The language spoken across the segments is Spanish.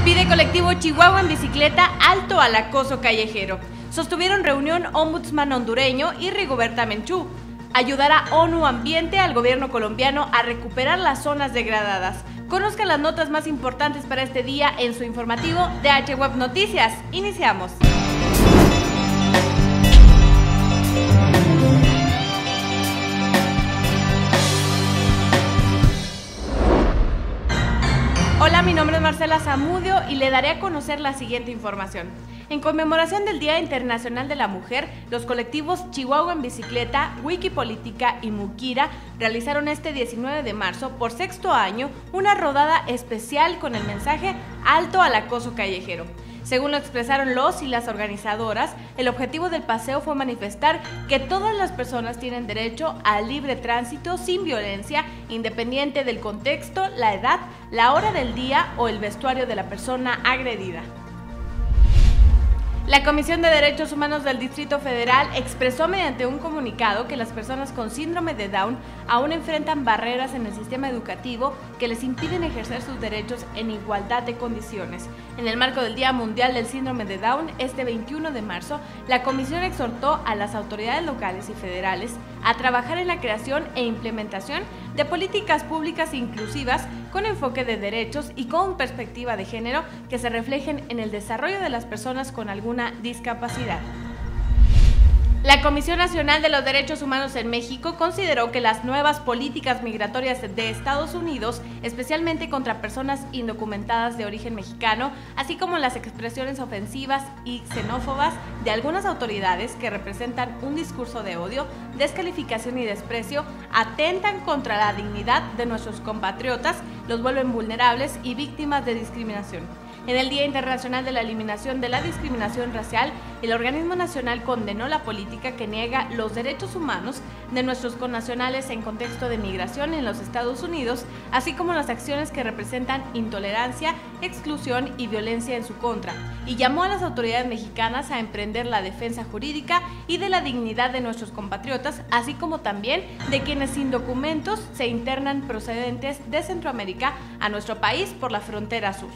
Pide colectivo Chihuahua en bicicleta alto al acoso callejero. Sostuvieron reunión ombudsman hondureño y Rigoberta Menchú. Ayudará ONU Ambiente al gobierno colombiano a recuperar las zonas degradadas. Conozca las notas más importantes para este día en su informativo de H-Web Noticias. Iniciamos. Hola, mi nombre es Marcela Zamudio y le daré a conocer la siguiente información. En conmemoración del Día Internacional de la Mujer, los colectivos Chihuahua en Bicicleta, Wikipolítica y Mukira realizaron este 19 de marzo, por sexto año, una rodada especial con el mensaje Alto al acoso callejero. Según lo expresaron los y las organizadoras, el objetivo del paseo fue manifestar que todas las personas tienen derecho al libre tránsito sin violencia, independiente del contexto, la edad, la hora del día o el vestuario de la persona agredida. La Comisión de Derechos Humanos del Distrito Federal expresó mediante un comunicado que las personas con síndrome de Down aún enfrentan barreras en el sistema educativo que les impiden ejercer sus derechos en igualdad de condiciones. En el marco del Día Mundial del Síndrome de Down, este 21 de marzo, la Comisión exhortó a las autoridades locales y federales a trabajar en la creación e implementación de políticas públicas inclusivas con enfoque de derechos y con perspectiva de género que se reflejen en el desarrollo de las personas con alguna discapacidad. La Comisión Nacional de los Derechos Humanos en México consideró que las nuevas políticas migratorias de Estados Unidos, especialmente contra personas indocumentadas de origen mexicano, así como las expresiones ofensivas y xenófobas de algunas autoridades que representan un discurso de odio, descalificación y desprecio, atentan contra la dignidad de nuestros compatriotas, los vuelven vulnerables y víctimas de discriminación. En el Día Internacional de la Eliminación de la Discriminación Racial, el organismo nacional condenó la política que niega los derechos humanos de nuestros connacionales en contexto de migración en los Estados Unidos, así como las acciones que representan intolerancia, exclusión y violencia en su contra, y llamó a las autoridades mexicanas a emprender la defensa jurídica y de la dignidad de nuestros compatriotas, así como también de quienes sin documentos se internan procedentes de Centroamérica a nuestro país por la frontera sur.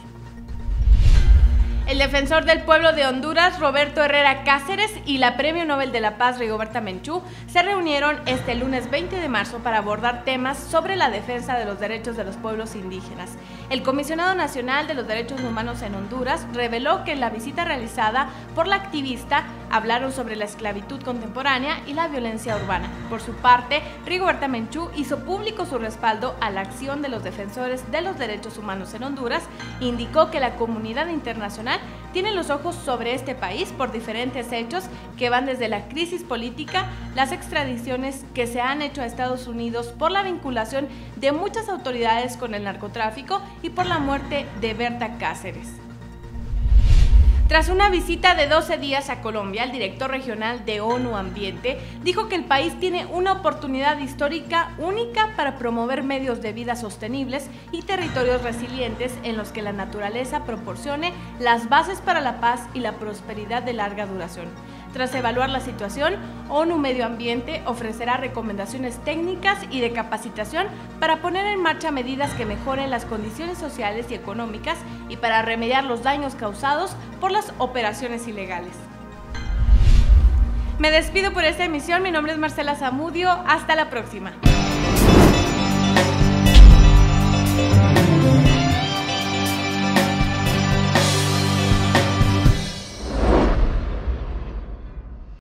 El defensor del pueblo de Honduras, Roberto Herrera Cáceres, y la Premio Nobel de la Paz, Rigoberta Menchú, se reunieron este lunes 20 de marzo para abordar temas sobre la defensa de los derechos de los pueblos indígenas. El Comisionado Nacional de los Derechos Humanos en Honduras reveló que en la visita realizada por la activista hablaron sobre la esclavitud contemporánea y la violencia urbana. Por su parte, Rigoberta Menchú hizo público su respaldo a la acción de los defensores de los derechos humanos en Honduras e indicó que la comunidad internacional tiene los ojos sobre este país por diferentes hechos que van desde la crisis política, las extradiciones que se han hecho a Estados Unidos por la vinculación de muchas autoridades con el narcotráfico y por la muerte de Berta Cáceres. Tras una visita de 12 días a Colombia, el director regional de ONU Ambiente dijo que el país tiene una oportunidad histórica única para promover medios de vida sostenibles y territorios resilientes en los que la naturaleza proporcione las bases para la paz y la prosperidad de larga duración. Tras evaluar la situación, ONU Medio Ambiente ofrecerá recomendaciones técnicas y de capacitación para poner en marcha medidas que mejoren las condiciones sociales y económicas y para remediar los daños causados por las operaciones ilegales. Me despido por esta emisión, mi nombre es Marcela Zamudio, hasta la próxima.